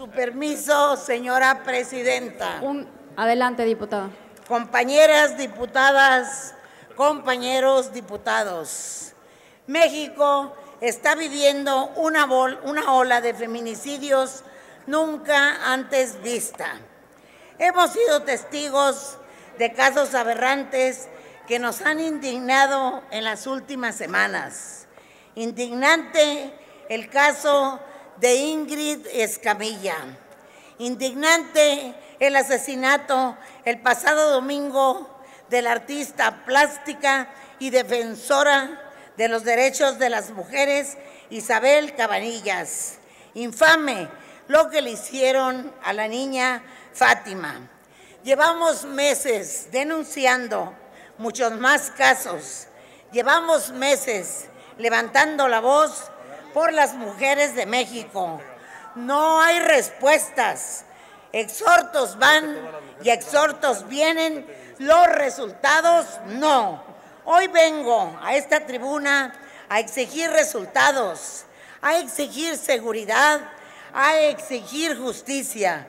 su permiso, señora presidenta. Adelante, diputada. Compañeras diputadas, compañeros diputados, México está viviendo una ola de feminicidios nunca antes vista. Hemos sido testigos de casos aberrantes que nos han indignado en las últimas semanas. Indignante el caso de Ingrid Escamilla. Indignante el asesinato el pasado domingo de la artista plástica y defensora de los derechos de las mujeres Isabel Cabanillas. Infame lo que le hicieron a la niña Fátima. Llevamos meses denunciando muchos más casos. Llevamos meses levantando la voz por las mujeres de México. No hay respuestas. Exhortos van y exhortos vienen. Los resultados no. Hoy vengo a esta tribuna a exigir resultados, a exigir seguridad, a exigir justicia.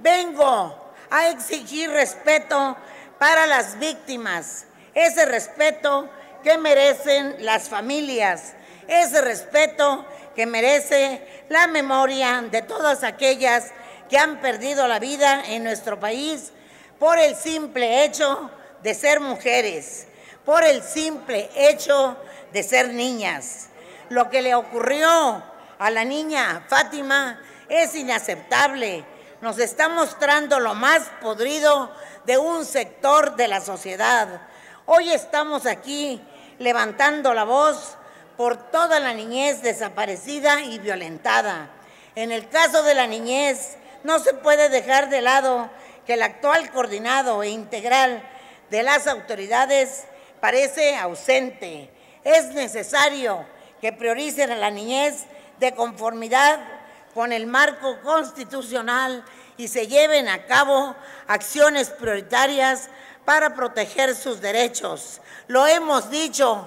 Vengo a exigir respeto para las víctimas, ese respeto que merecen las familias, ese respeto que merece la memoria de todas aquellas que han perdido la vida en nuestro país por el simple hecho de ser mujeres, por el simple hecho de ser niñas. Lo que le ocurrió a la niña Fátima es inaceptable. Nos está mostrando lo más podrido de un sector de la sociedad. Hoy estamos aquí levantando la voz por toda la niñez desaparecida y violentada. En el caso de la niñez, no se puede dejar de lado que el actual coordinado e integral de las autoridades parece ausente. Es necesario que prioricen a la niñez de conformidad con el marco constitucional y se lleven a cabo acciones prioritarias para proteger sus derechos. Lo hemos dicho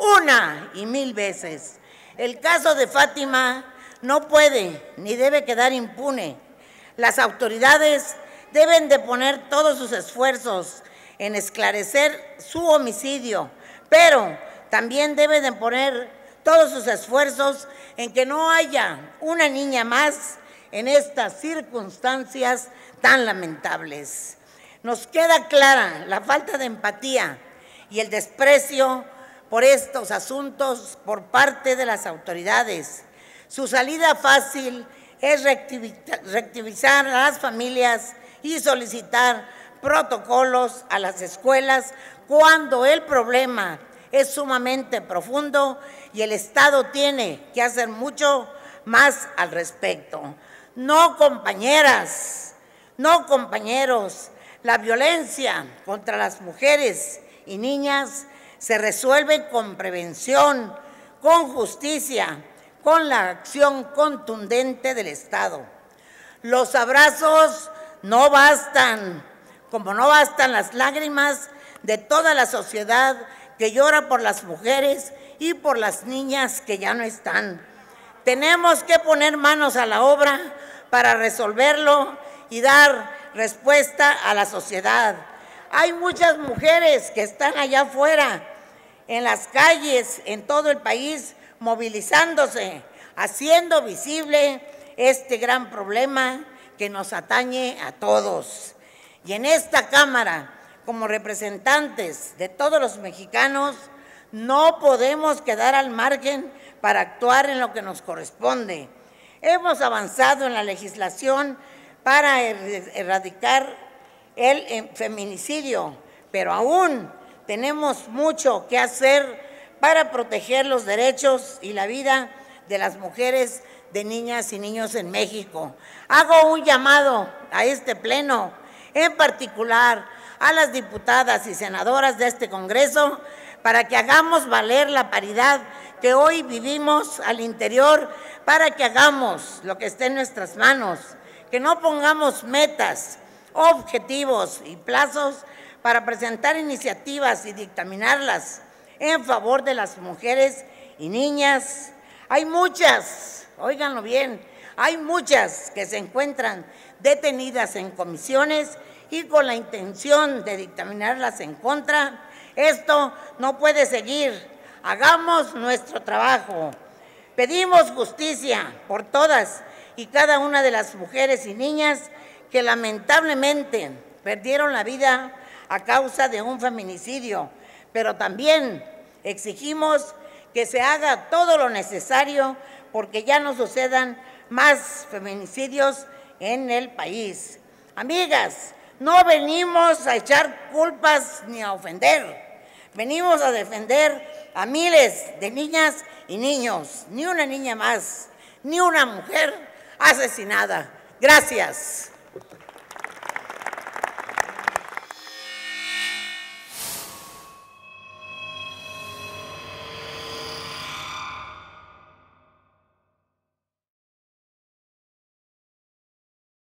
una y mil veces. El caso de Fátima no puede ni debe quedar impune. Las autoridades deben de poner todos sus esfuerzos en esclarecer su homicidio, pero también deben de poner todos sus esfuerzos en que no haya una niña más en estas circunstancias tan lamentables. Nos queda clara la falta de empatía y el desprecio por estos asuntos por parte de las autoridades. Su salida fácil es reactivizar a las familias y solicitar protocolos a las escuelas cuando el problema es sumamente profundo y el Estado tiene que hacer mucho más al respecto. No, compañeras, no, compañeros, la violencia contra las mujeres y niñas se resuelve con prevención, con justicia, con la acción contundente del Estado. Los abrazos no bastan, como no bastan las lágrimas de toda la sociedad que llora por las mujeres y por las niñas que ya no están. Tenemos que poner manos a la obra para resolverlo y dar respuesta a la sociedad. Hay muchas mujeres que están allá afuera, en las calles, en todo el país, movilizándose, haciendo visible este gran problema que nos atañe a todos. Y en esta Cámara, como representantes de todos los mexicanos, no podemos quedar al margen para actuar en lo que nos corresponde. Hemos avanzado en la legislación para erradicar el feminicidio, pero aún tenemos mucho que hacer para proteger los derechos y la vida de las mujeres, de niñas y niños en México. Hago un llamado a este Pleno, en particular a las diputadas y senadoras de este Congreso, para que hagamos valer la paridad que hoy vivimos al interior, para que hagamos lo que esté en nuestras manos, que no pongamos metas, objetivos y plazos para presentar iniciativas y dictaminarlas en favor de las mujeres y niñas. Hay muchas, óiganlo bien, Hay muchas que se encuentran detenidas en comisiones y con la intención de dictaminarlas en contra. Esto no puede seguir. Hagamos nuestro trabajo. Pedimos justicia por todas y cada una de las mujeres y niñas que lamentablemente perdieron la vida a causa de un feminicidio, pero también exigimos que se haga todo lo necesario porque ya no sucedan más feminicidios en el país. Amigas, no venimos a echar culpas ni a ofender, venimos a defender a miles de niñas y niños, ni una niña más, ni una mujer asesinada. Gracias.